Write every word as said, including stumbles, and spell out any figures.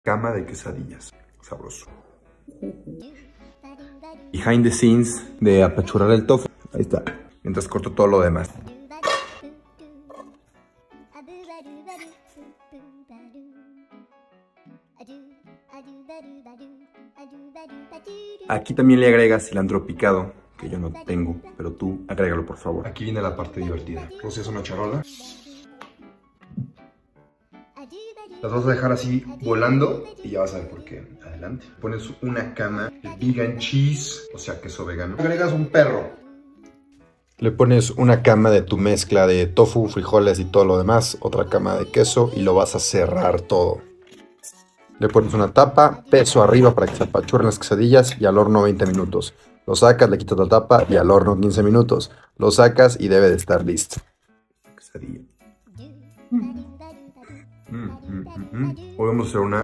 Cama de quesadillas. Sabroso. Behind the scenes de apachurar el tofu. Ahí está. Mientras corto todo lo demás. Aquí también le agregas cilantro picado, que yo no tengo, pero tú agrégalo por favor. Aquí viene la parte divertida. Rocias una charola. Las vas a dejar así volando y ya vas a ver por qué. Adelante. Pones una cama de vegan cheese, o sea, queso vegano. Agregas un perro. Le pones una cama de tu mezcla de tofu, frijoles y todo lo demás. Otra cama de queso y lo vas a cerrar todo. Le pones una tapa, peso arriba para que se apachurren las quesadillas y al horno veinte minutos. Lo sacas, le quitas la tapa y al horno quince minutos. Lo sacas y debe de estar listo. Quesadilla. Mm, mm, mm, mm. Hoy vamos a hacer una